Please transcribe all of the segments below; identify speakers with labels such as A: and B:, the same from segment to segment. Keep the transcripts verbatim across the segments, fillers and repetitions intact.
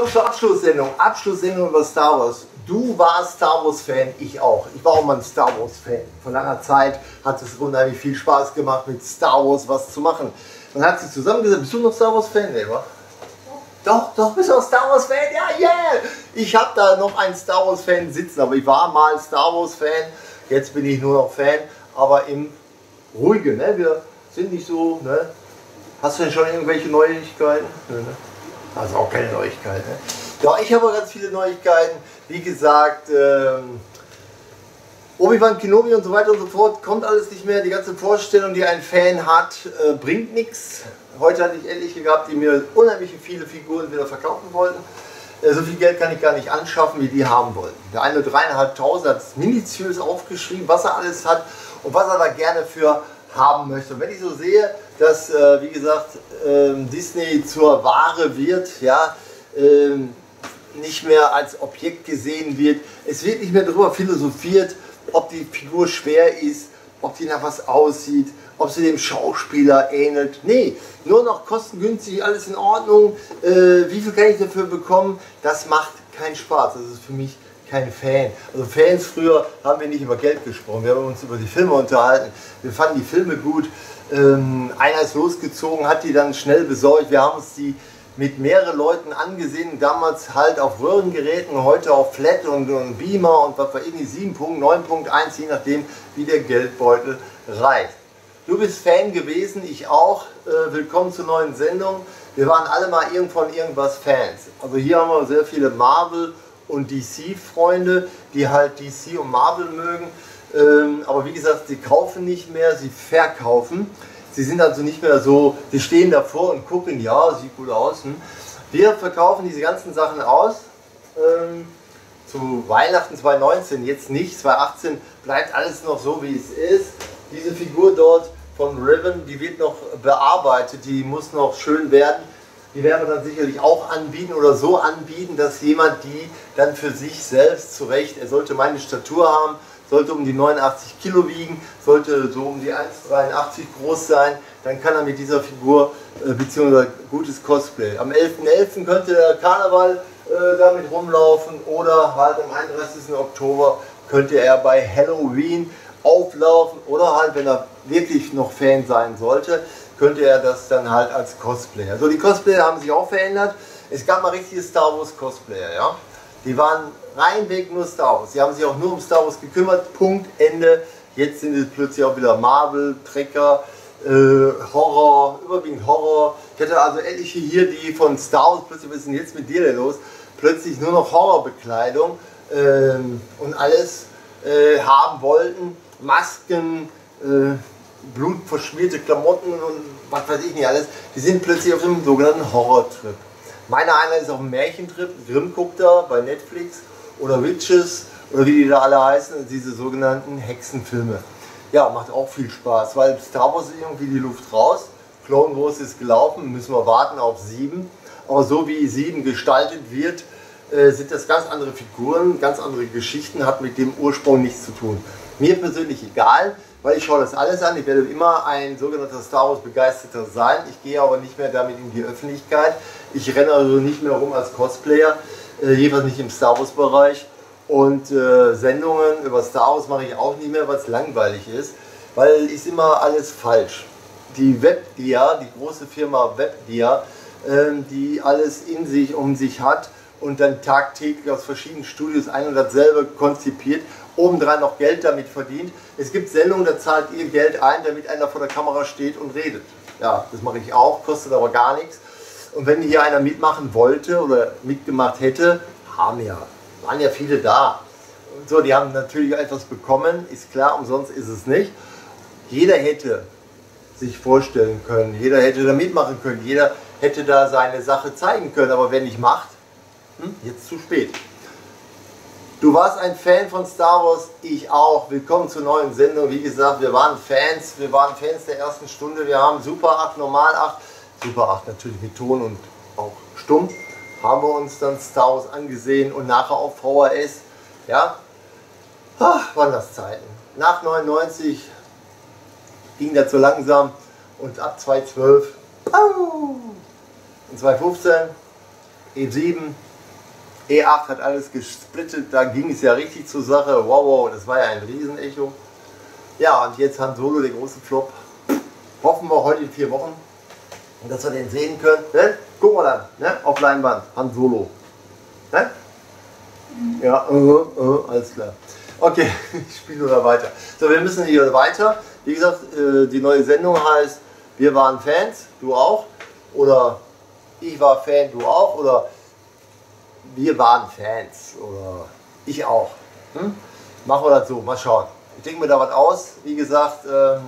A: kommen zur Abschlusssendung. Abschlusssendung über Star Wars. Du warst Star Wars Fan, ich auch. Ich war auch mal ein Star Wars Fan. Vor langer Zeit hat es unheimlich viel Spaß gemacht, mit Star Wars was zu machen. Man hat sich zusammengesetzt. Bist du noch Star Wars Fan, Leber? Doch, doch, bist du auch Star Wars Fan? Ja, yeah! Ich habe da noch einen Star Wars Fan sitzen, aber ich war mal Star Wars Fan. Jetzt bin ich nur noch Fan, aber im Ruhigen, ne? Wir sind nicht so, ne? Hast du denn schon irgendwelche Neuigkeiten? Ne, ne? Also auch keine Neuigkeiten. Ne? Ja, ich habe ganz viele Neuigkeiten. Wie gesagt, ähm, Obi-Wan Kenobi und so weiter und so fort, kommt alles nicht mehr. Die ganze Vorstellung, die ein Fan hat, äh, bringt nichts. Heute hatte ich etliche gehabt, die mir unheimlich viele Figuren wieder verkaufen wollten. Äh, so viel Geld kann ich gar nicht anschaffen, wie die haben wollten. Der eine dreieinhalbtausend hat es minutiös aufgeschrieben, was er alles hat und was er da gerne für haben möchte. Und wenn ich so sehe, dass, äh, wie gesagt, äh, Disney zur Ware wird, ja, äh, nicht mehr als Objekt gesehen wird, es wird nicht mehr darüber philosophiert, ob die Figur schwer ist, ob die nach was aussieht, ob sie dem Schauspieler ähnelt. Nee, nur noch kostengünstig, alles in Ordnung. Äh, wie viel kann ich dafür bekommen? Das macht keinen Spaß. Das ist für mich kein Fan. Also Fans früher haben wir nicht über Geld gesprochen, wir haben uns über die Filme unterhalten. Wir fanden die Filme gut. Ähm, einer ist losgezogen, hat die dann schnell besorgt. Wir haben uns die mit mehreren Leuten angesehen, damals halt auf Röhrengeräten, heute auf Flat und, und Beamer und was war irgendwie sieben Punkt neun Punkt eins, je nachdem wie der Geldbeutel reicht. Du bist Fan gewesen, ich auch. Äh, willkommen zur neuen Sendung. Wir waren alle mal irgend von irgendwas Fans. Also hier haben wir sehr viele Marvel und D C-Freunde, die halt D C und Marvel mögen. Ähm, aber wie gesagt, sie kaufen nicht mehr, sie verkaufen. Sie sind also nicht mehr so, sie stehen davor und gucken, ja, sieht gut aus. Hm. Wir verkaufen diese ganzen Sachen aus. Ähm, zu Weihnachten zweitausendneunzehn, jetzt nicht, zweitausendachtzehn bleibt alles noch so, wie es ist. Diese Figur dort von Riven, die wird noch bearbeitet, die muss noch schön werden. Die werden wir dann sicherlich auch anbieten oder so anbieten, dass jemand die dann für sich selbst zurecht, er sollte meine Statur haben, sollte um die neunundachtzig Kilo wiegen, sollte so um die eins Komma dreiundachtzig groß sein, dann kann er mit dieser Figur äh, bzw. gutes Cosplay. Am elften elften könnte der Karneval äh, damit rumlaufen oder halt am einunddreißigsten Oktober könnte er bei Halloween auflaufen oder halt, wenn er wirklich noch Fan sein sollte, könnte er das dann halt als Cosplayer. Also die Cosplayer haben sich auch verändert. Es gab mal richtige Star Wars Cosplayer, ja. Die waren reinweg nur Star Wars. Sie haben sich auch nur um Star Wars gekümmert. Punkt, Ende. Jetzt sind es plötzlich auch wieder Marvel, Trecker, äh, Horror, überwiegend Horror. Ich hatte also etliche hier, die von Star Wars plötzlich, was ist denn jetzt mit dir denn los? Plötzlich nur noch Horrorbekleidung ähm, und alles äh, haben wollten. Masken, äh, blutverschmierte Klamotten und was weiß ich nicht alles. Die sind plötzlich auf dem sogenannten Horror-Trip. Meiner einer ist auf dem Märchentrip, Grimm guckt da bei Netflix oder Witches oder wie die da alle heißen, diese sogenannten Hexenfilme. Ja, macht auch viel Spaß, weil Star Wars ist irgendwie die Luft raus. Clone Wars ist gelaufen, müssen wir warten auf sieben. Aber so wie sieben gestaltet wird, äh, sind das ganz andere Figuren, ganz andere Geschichten, hat mit dem Ursprung nichts zu tun. Mir persönlich egal, weil ich schaue das alles an. Ich werde immer ein sogenannter Star Wars Begeisterter sein. Ich gehe aber nicht mehr damit in die Öffentlichkeit. Ich renne also nicht mehr rum als Cosplayer, äh, jedenfalls nicht im Star Wars Bereich. Und äh, Sendungen über Star Wars mache ich auch nicht mehr, weil es langweilig ist, weil ist immer alles falsch. Die Webdia, die große Firma Webdia, äh, die alles in sich, um sich hat und dann tagtäglich aus verschiedenen Studios ein und dasselbe konzipiert, obendrein noch Geld damit verdient. Es gibt Sendungen, da zahlt ihr Geld ein, damit einer vor der Kamera steht und redet. Ja, das mache ich auch, kostet aber gar nichts. Und wenn hier einer mitmachen wollte oder mitgemacht hätte, haben ja, waren ja viele da. Und so, die haben natürlich etwas bekommen, ist klar, umsonst ist es nicht. Jeder hätte sich vorstellen können, jeder hätte da mitmachen können, jeder hätte da seine Sache zeigen können, aber wer nicht macht, hm, jetzt zu spät. Du warst ein Fan von Star Wars, ich auch. Willkommen zur neuen Sendung. Wie gesagt, wir waren Fans, wir waren Fans der ersten Stunde. Wir haben Super acht, Normal acht, Super acht natürlich mit Ton und auch stumm. Haben wir uns dann Star Wars angesehen und nachher auf V H S. Ja, ach, waren das Zeiten. Nach neunundneunzig ging das so langsam und ab zweitausendzwölf und zweitausendfünfzehn E sieben E acht hat alles gesplittet, da ging es ja richtig zur Sache. Wow, wow, das war ja ein Riesenecho. Ja, und jetzt Han Solo, der große Flop. Hoffen wir heute in vier Wochen, dass wir den sehen können. Ne? Gucken wir dann, ne? Auf Leinwand, Han Solo. Ne? Mhm. Ja, uh, uh, alles klar. Okay, ich spiele nur weiter. So, wir müssen hier weiter. Wie gesagt, die neue Sendung heißt Wir waren Fans, du auch. Oder ich war Fan, du auch. Oder wir waren Fans. Oder ich auch. Hm? Machen wir das so, mal schauen. Ich denke mir da was aus. Wie gesagt, ähm,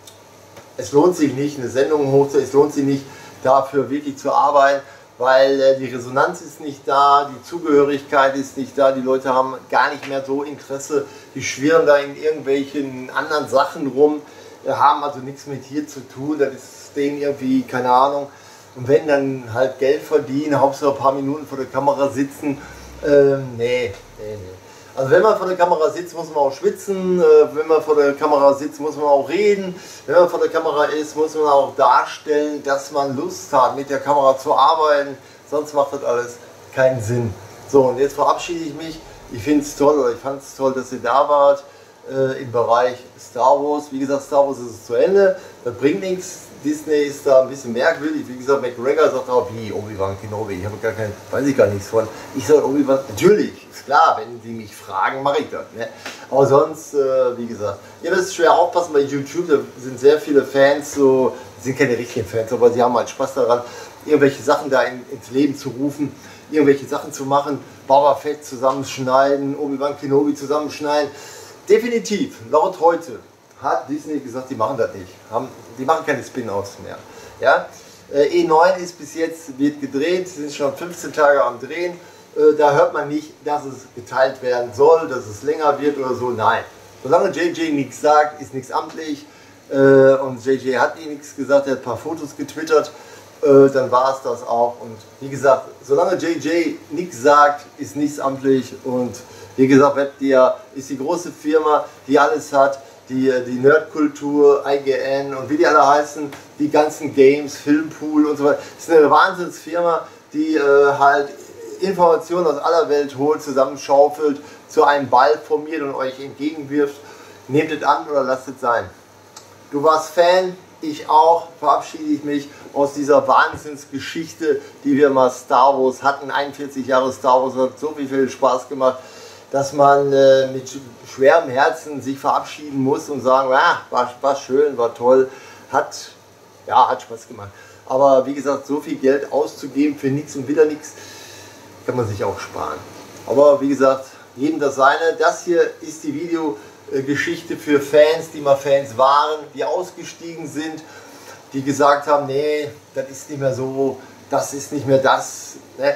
A: es lohnt sich nicht, eine Sendung hochzuziehen. Es lohnt sich nicht, dafür wirklich zu arbeiten, weil äh, die Resonanz ist nicht da, die Zugehörigkeit ist nicht da, die Leute haben gar nicht mehr so Interesse, die schwirren da in irgendwelchen anderen Sachen rum, äh, haben also nichts mit hier zu tun, das ist denen irgendwie, keine Ahnung, und wenn dann halt Geld verdienen, Hauptsache ein paar Minuten vor der Kamera sitzen, ähm, nee, nee, nee. Also wenn man vor der Kamera sitzt, muss man auch schwitzen, wenn man vor der Kamera sitzt, muss man auch reden, wenn man vor der Kamera ist, muss man auch darstellen, dass man Lust hat, mit der Kamera zu arbeiten, sonst macht das alles keinen Sinn. So, und jetzt verabschiede ich mich. Ich finde es toll, oder ich fand es toll, dass ihr da wart äh, im Bereich Star Wars. Wie gesagt, Star Wars ist es zu Ende, das bringt nichts. Disney ist da ein bisschen merkwürdig. Wie gesagt, McGregor sagt auch, wie Obi-Wan Kenobi, ich habe gar kein, weiß ich gar nichts von. Ich sage Obi-Wan, natürlich, ist klar, wenn Sie mich fragen, mache ich das. Ne? Aber sonst, äh, wie gesagt, ihr müsst schwer aufpassen bei YouTube, da sind sehr viele Fans, so, sind keine richtigen Fans, aber sie haben halt Spaß daran, irgendwelche Sachen da in, ins Leben zu rufen, irgendwelche Sachen zu machen, Boba Fett zusammenschneiden, Obi-Wan Kenobi zusammenschneiden. Definitiv, laut heute hat Disney gesagt, die machen das nicht. Haben, die machen keine Spin-offs mehr. Ja? Äh, E neun ist bis jetzt, wird gedreht, sind schon fünfzehn Tage am Drehen. Äh, da hört man nicht, dass es geteilt werden soll, dass es länger wird oder so. Nein. Solange J J nichts sagt, ist nichts amtlich. Äh, und J J hat eh nichts gesagt, er hat ein paar Fotos getwittert. Äh, dann war es das auch. Und wie gesagt, solange J J nichts sagt, ist nichts amtlich. Und wie gesagt, WebDear ist die große Firma, die alles hat. Die, die Nerdkultur, I G N und wie die alle heißen, die ganzen Games, Filmpool und so weiter. Das ist eine Wahnsinnsfirma, die äh, halt Informationen aus aller Welt holt, zusammenschaufelt, zu einem Ball formiert und euch entgegenwirft. Nehmt es an oder lasst es sein. Du warst Fan, ich auch, verabschiede ich mich aus dieser Wahnsinnsgeschichte, die wir mal Star Wars hatten. einundvierzig Jahre Star Wars hat so viel Spaß gemacht, dass man äh, mit schwerem Herzen sich verabschieden muss und sagen, ja, war, war schön, war toll, hat, ja, hat Spaß gemacht. Aber wie gesagt, so viel Geld auszugeben für nichts und wieder nichts, kann man sich auch sparen. Aber wie gesagt, jedem das seine. Das hier ist die Videogeschichte für Fans, die mal Fans waren, die ausgestiegen sind, die gesagt haben, nee, das ist nicht mehr so, das ist nicht mehr das. Ne?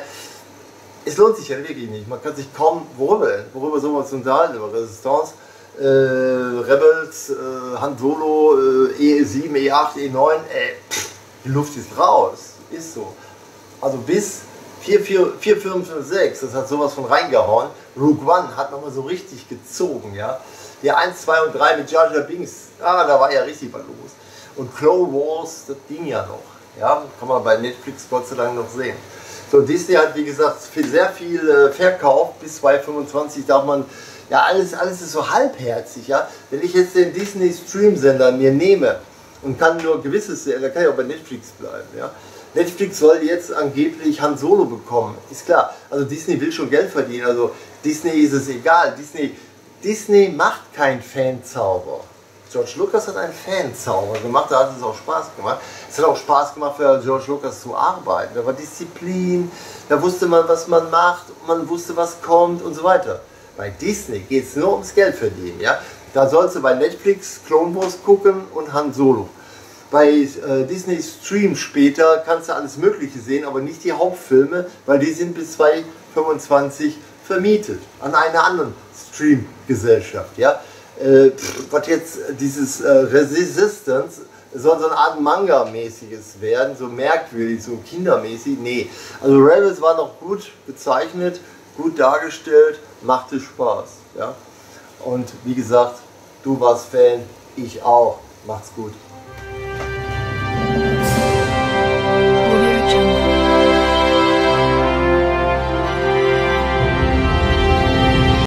A: Es lohnt sich ja wirklich nicht. Man kann sich kaum, worüber, worüber soll man uns unterhalten? Über Resistance, äh, Rebels, äh, Han Solo, äh, E sieben, E acht, E neun, äh, pff, die Luft ist raus. Ist so. Also bis vier, vier, vier, fünf, fünf, sechs, das hat sowas von reingehauen. Rogue One hat nochmal so richtig gezogen, ja. Die eins, zwei und drei mit Jar Jar Binks, ah, da war ja richtig was los. Und Clone Wars, das ging ja noch. Ja, kann man bei Netflix Gott sei Dank noch sehen. So, Disney hat wie gesagt sehr viel äh, verkauft, bis zweitausendfünfundzwanzig darf man, ja alles, alles ist so halbherzig, ja. Wenn ich jetzt den Disney Stream Sender mir nehme und kann nur gewisses sehen, dann kann ich auch bei Netflix bleiben, ja. Netflix soll jetzt angeblich Han Solo bekommen, ist klar, also Disney will schon Geld verdienen, also Disney ist es egal, Disney, Disney macht keinen Fanzauber. George Lucas hat einen Fanzauber gemacht, da hat es auch Spaß gemacht. Es hat auch Spaß gemacht für George Lucas zu arbeiten. Da war Disziplin, da wusste man, was man macht, man wusste, was kommt und so weiter. Bei Disney geht es nur ums Geld verdienen. Ja? Da sollst du bei Netflix Clone Wars gucken und Han Solo. Bei äh, Disney Stream später kannst du alles Mögliche sehen, aber nicht die Hauptfilme, weil die sind bis zweitausendfünfundzwanzig vermietet an einer anderen Stream-Gesellschaft. Ja? Äh, was jetzt dieses äh, Resistance soll so eine Art Manga-mäßiges werden, so merkwürdig, so kindermäßig. Nee, also Rebels war noch gut bezeichnet, gut dargestellt, machte Spaß. Ja? Und wie gesagt, du warst Fan, ich auch. Macht's gut.